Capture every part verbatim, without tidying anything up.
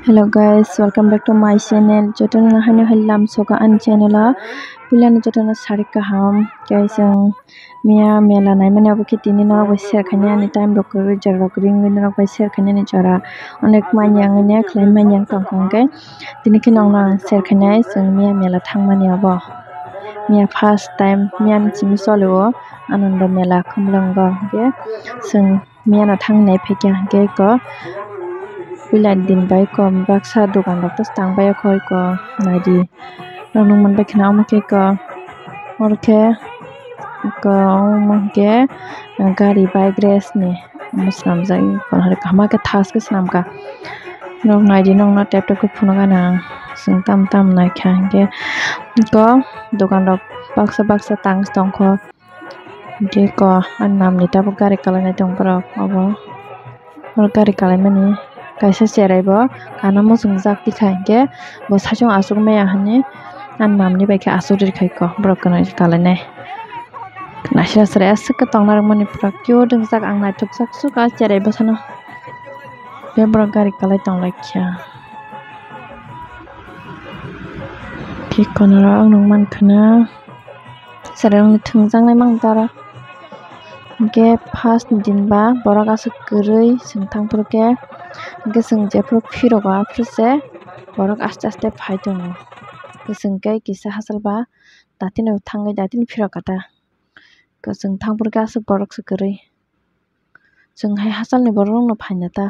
Hello guys, welcome back to my channel. Jotana hanu halam soka an channel a pilana jotana sari kaham guys ang mia mela nai mane abu ki tini na bai share khani ani time rok ri jar rok ring na bai share khani ani jara onek manyang ne khlai manyang tong khang ke tini ki nong nang share khani ai sing mia mela thangmani abo mia first time mia ni chimi solo ananda mela khumlang ge sing mia na thang nai phekya ge ko Pilan din bai ko baksa dokan rok tas tang bai khoi ko nadi nong nong man bai khna ma ke ko orke ko ma ke gari bike race ni musram jai ko har kama ke thas ke snam ka nong nadi nong na tap tap ko phuna ga na sing tam tam na kha ke ko dokan rok baksa baksa tang stong ko ke ko an nam ni ta gari kala na tong pro abo or gari kala mani kaisa cherai bo kana mo sungjak tikhai ke bo sajong asuk me ahani an namni bai ke asuk rir khai ko brok kana kalanai nasira sare asuk ka tongnar mani pura kyo dungjak ang na tuksak suka cherai bo sano be brok gari kalai tonglai kya ki konora ang nong man khana sarang thungjang nai mang tara ke first din ba borok asuk kwrui singthang pur ke geseng jepro phiroga phirse borok aste aste phai tongo geseng ke kisa hasalba datin thangai datin phiroga ta geseng thangpur ke asuk borok sukrui jeng hai hasal ni borok no phaina ta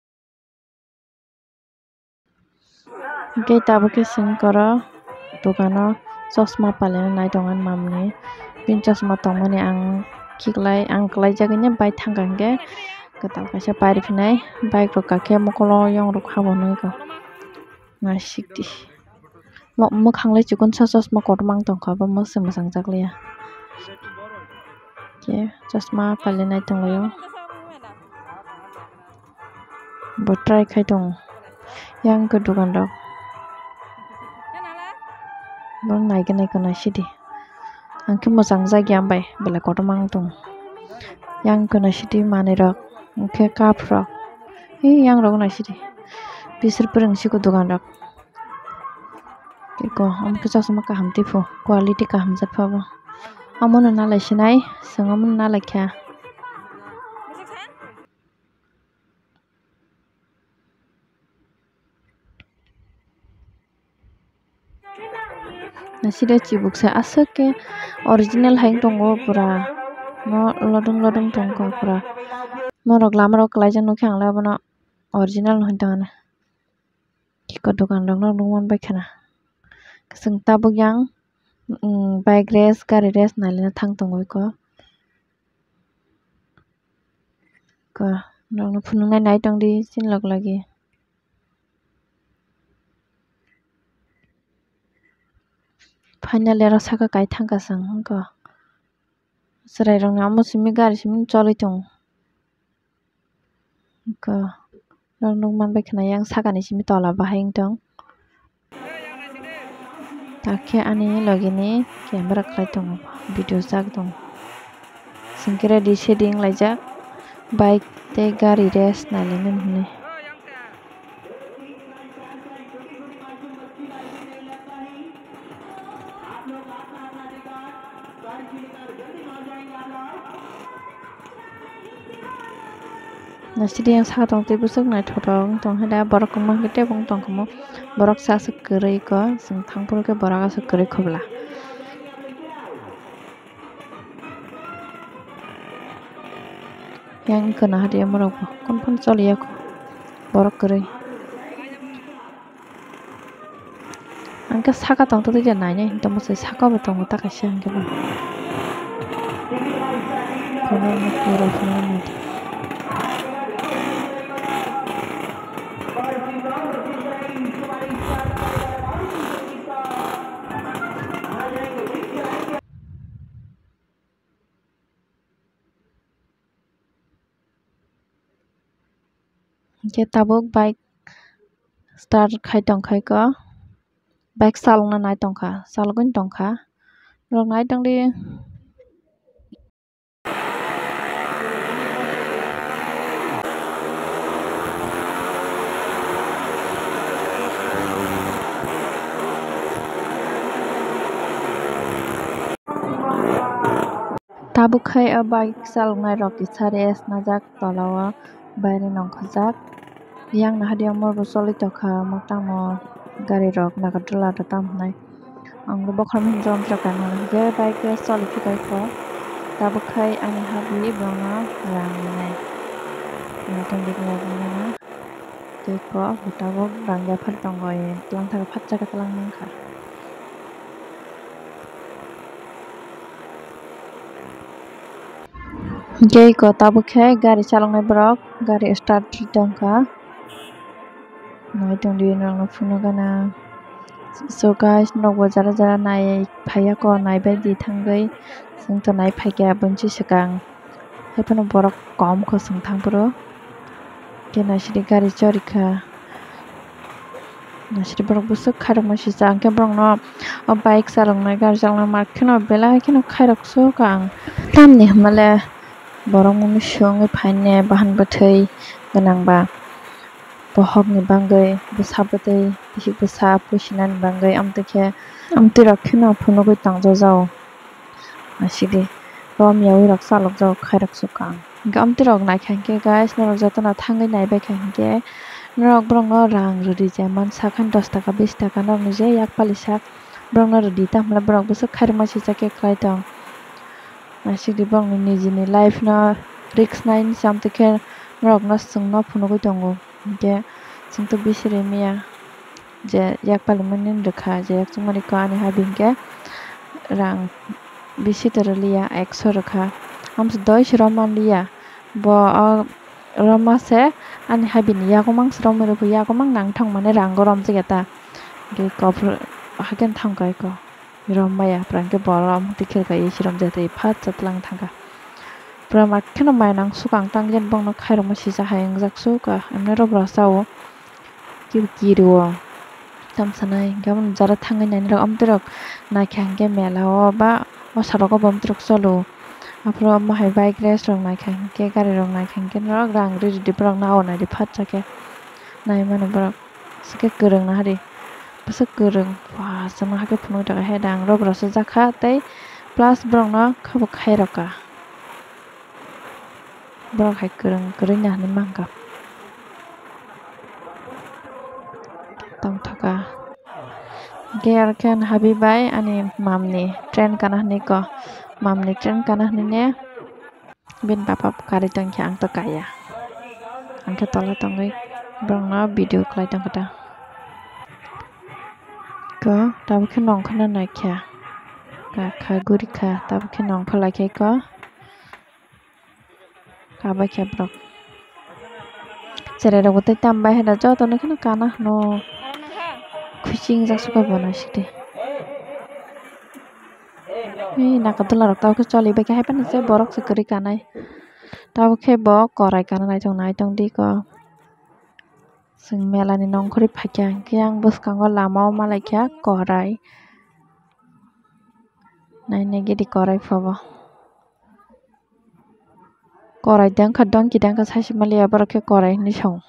ke tabo ke sing koro dogano chosma palena nai tongan mamni pin chosma tongmani ang khiklai ang klai jagani bai thangkang ke ketal kaisa pari phinai bike rok kakhe mokolo yong rok habonai ko na sikti mo mokhanglai chikon sa chosma kotormang tongkha bo mosung musang jakleya ke chosma palenai tonglayo bo try khai tong yang ke dokan rok bo naiganai kana sidi angke mojang jagya bai bela kotormang tong yang kana sidi manei rok angke cup rok ei yang rok na sidi bisir purungsi ko dokan rok ko amke chosma kaham tipu quality kaham jatpa bo amon nalai sinai singam nalai kha nasida chibuk sa asuk ke original haing tongo pura no lodung lodung tongko pura morok lama rok klaijak nokhe ang labo original hoitongana kiko dokan rok no nungman bai khana sing tabuk yang bike race gari race nailena thang tongoi ko ko nong no phunungnai nai tongdi sinlok lagi final era saka kai thangka sang ko serai rong amo simi gari simi choloi tong ko nong nungman bai khana yang saka ni simi tola bahing tong takhe ani logini camera khlai tongo video jak tong singke ready setting laijak bike tei gari race nailena hini nasidi yang saka tong tei busuk nai thotong tong hada borok kongma kete bong tong komo borok sa asuk kwrui ko sing thangpur ke borok asuk kwrui khobla yang kana hadi morok kon kon choliya ko borok kwrui angke saka tong to ja nai nai tomo se saka bo tong ta kaisa angke bo kono mo pura phone ni ke tabuk bike start khai tong khai ko bike salongna nai tongkha salgun tongkha rok nai tongdi Tabukai a bike salungnai rok kisari es najak tolao bayre nongkhajak yang nahadia morbo soli tokha motamo gari rok nagadrula tamhnai ang bokhram hinjom trakan je bike soli thukai ko tabukai ani habi bono rangnai natung diklai na teko hutabo rangya phar tongoy tlang thak phatcha ka tlang mangkha Gay ko tabukai gari salungnai borok gari start tongkha nai tong di nang phuno gana so guys nokbo jara jara nai phaya ko nai bai di thangai sing to nai phaikya bunchi sakang haipano borok kom ko sing thangpuro ke nasiri gari chorikha nasiri borok busuk kharok masi jang ke borok no o bike salungnai gari salungnai mar kheno bela kheno khairok so kang tamni hmale borok mumi sung phaine bahan bathai ganangba bohok ni bangai busa batai bisi busa pusinan bangai amteke amti rakhino phuno goi tangjo jao asidi rom yawi rok salok jao khairak sukang amti rok nai khanke guys norok jatona thangai nai bai khanke norok borok no rang rudi je man sakhan ten taka twenty taka norok ni je yak palisak borok no rudi tamla borok busuk khairok masi jake khlai tong asidi borok ni nijini life no risk nai ni samteke norok no sungno phuno goi tongo je singto bisire miya je yak palimanin rekha je yak chumani ko ani habinke rang bisi terliya one hundred rekha amse doish roman liya bo roma se ani habini yakomang sromere bu yakomang nang thang mane rang gorom jigeta ge kopr hagen thangkai ko romaya prangke borom tikhel kai sirom jete phat chatlang thanga Pramak kheno mainang sukang tangjen bongno khairok masi jahayang jak suka amne robra sao ki kiruo tamsanai gamon jara thangai nani rok amtrok na khangke melao ba o saroko bomtrok solo apro mahai bike race rok na khangke gari rok na khangke rok rang ri di brok na ona di phat chake nai mane brok sike kereng na hari pusuk kereng wah sama hake phunu taka hedang robra se jakha tei plus brok no khabo khairoka borok hai kereng kereng na ni mangka tong thaka gear kan habi bai ani mamni train kana ni ko mamni train kana ni ne bin papa kari tang kyang to kaya angke tola tongai borok no video klai tong kata ko tab khenong khana nai kya ka kha guri kha tab khenong phala ke ko kaba kya brok Cere rok tai tambai hena jo to khana kana no khuching jak suka bona sikte ei nakatula rok taw ke choli bai ke haipan se borok se kari kanai taw ke bo korai kana nai tong nai tong di ko sing melani nongkhori phakyang kyang buskango lamao malai kya korai nai negi di korai phabo korai dang khadang ki dang ka saisi malia borok ke korai ni song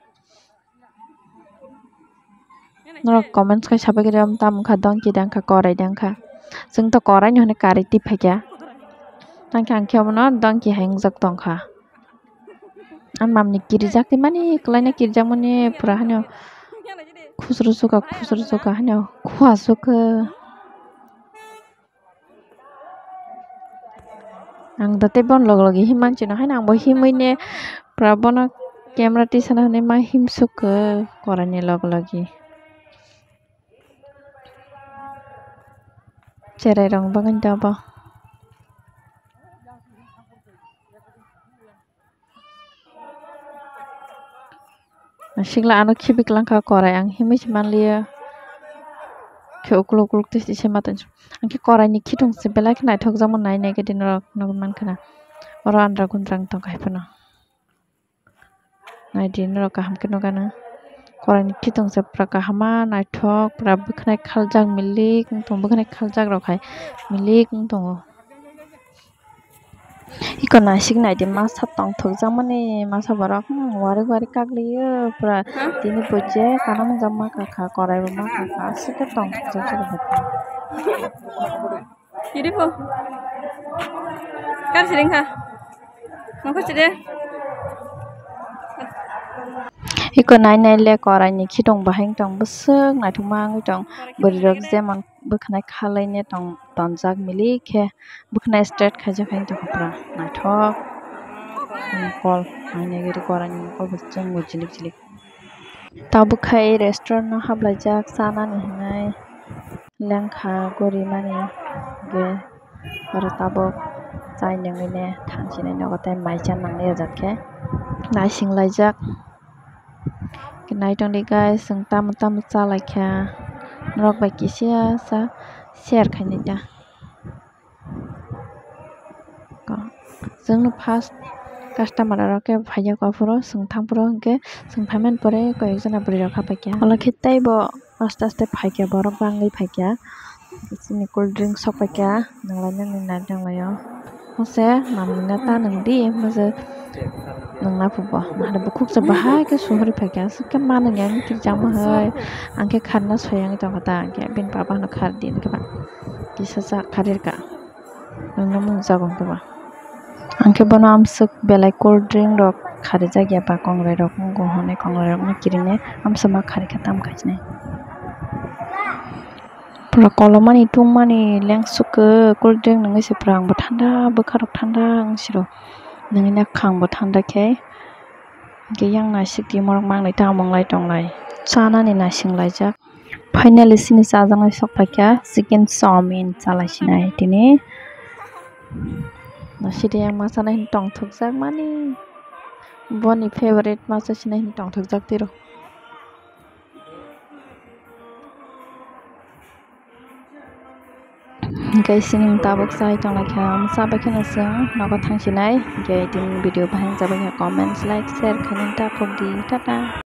Norok comments kai sabai gram tam khadang ki dang ka korai dang ka sing to korai ni hone kari ti phakya tang khang khyam no dang ki hang jak tong kha an mamni kiri jak ti mani klaina kiri jak mani pura hanyo khusru suka khusru suka hanyo khwa suka ang date bon log logi himan chino haina ang bo himuine prabono camera ti sana ne ma him suka korani log logi Cerai rong bangan daba Shingla ano khibik langka korai ang himi manlia ke ukluk ukluk tis ise matan angke korai ni khitung se belak nai thok jamon nai ne ke din rok no man khana oro andra gundrang tong kai pano nai din rok ham ke no gana korai ni khitung se praka hama nai thok pra bukhnai khaljak milik tong bukhnai khaljak rok hai milik tong iko nasik nai di masa tong thok jamani masa borok wari wari kagliyo pra tini boje kanam jamma ka kha korai bo ma ka kha sike tong thok jamani Beautiful. Kan sering kah? Mau kasih deh. Iko nai nai le korai ni khitong bahing tong besek nai thumang tong berirok zemon bukhnai khalai ne tong tonjak mili khe bukhnai straight khaja khain to khapra nai thok kol nai ne giri korai ni kol bujang bujilik jilik tabu khai restaurant no hablai jak sana ni hinai lengkha gori mani ge aro tabok chai nangui ne thangsinai nogo tai maichan nangnai jakhe nai singlai jak Kenai tong di guys sung tam tam chalai kha norok bai kisia sa share khaini ta ko jung first customer rok ke phaiya ko puro sung thang puro ke sung phamen pore ko ekjona buri rok khapai kya ola khitai bo aste aste phaikya borok bangai phaikya sini cold drink sopai kya nanglai nang na danglayo mose mamina ta nang di mose nangna pubo mahada bukuk sa bahai ke suhri phakya ke manang yang tik jama hai angke kharna soyang to kata ke bin papa no khar din ke ba kisa sa kharir ka nangna mung jagong ke ba angke bono amsuk belai cold drink rok khari jagya ba kongrai rok go hone kongrai rok na kirine amsama khari khatam khajne pura kolomani tungmani lengsuk cold drink nang se prang bo thanda bukharok thanda angsiro nangina khang bo thanda khe ge yang na sikti morok mangnai ta monglai tonglai chana ni na singlai jak finally sini chajangai sokpakya chicken chowmin chalai sinai tini na sidi yang masana hin tong thuk jak mani boni favorite masa sinai hin tong thuk jak tiro Guys, sini tabok sai tong la kha sabai khana sang nago thangsinai ge tin video bahang jabai comment like share khanin ta phok di tata